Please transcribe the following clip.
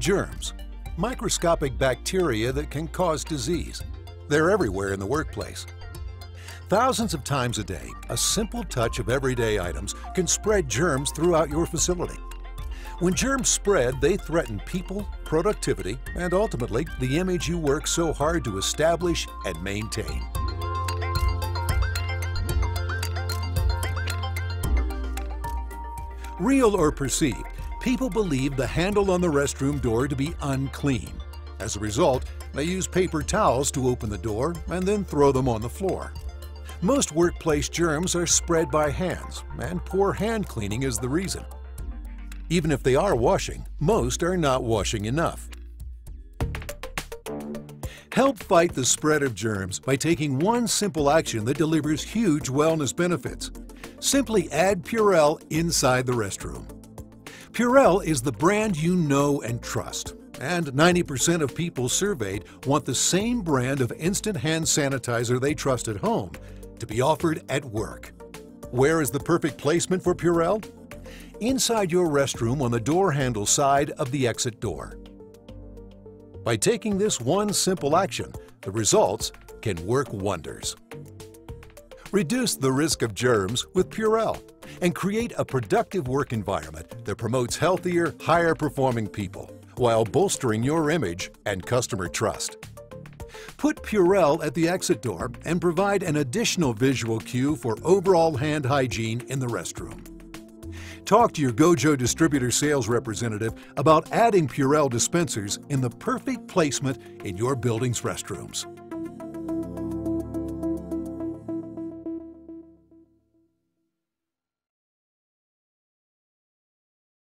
Germs, microscopic bacteria that can cause disease. They're everywhere in the workplace. Thousands of times a day, a simple touch of everyday items can spread germs throughout your facility. When germs spread, they threaten people, productivity, and ultimately the image you work so hard to establish and maintain. Real or perceived, people believe the handle on the restroom door to be unclean. As a result, they use paper towels to open the door and then throw them on the floor. Most workplace germs are spread by hands, and poor hand cleaning is the reason. Even if they are washing, most are not washing enough. Help fight the spread of germs by taking one simple action that delivers huge wellness benefits. Simply add Purell inside the restroom. Purell is the brand you know and trust, and 90% of people surveyed want the same brand of instant hand sanitizer they trust at home to be offered at work. Where is the perfect placement for Purell? Inside your restroom on the door handle side of the exit door. By taking this one simple action, the results can work wonders. Reduce the risk of germs with Purell and create a productive work environment that promotes healthier, higher-performing people while bolstering your image and customer trust. Put Purell at the exit door and provide an additional visual cue for overall hand hygiene in the restroom. Talk to your Gojo distributor sales representative about adding Purell dispensers in the perfect placement in your building's restrooms.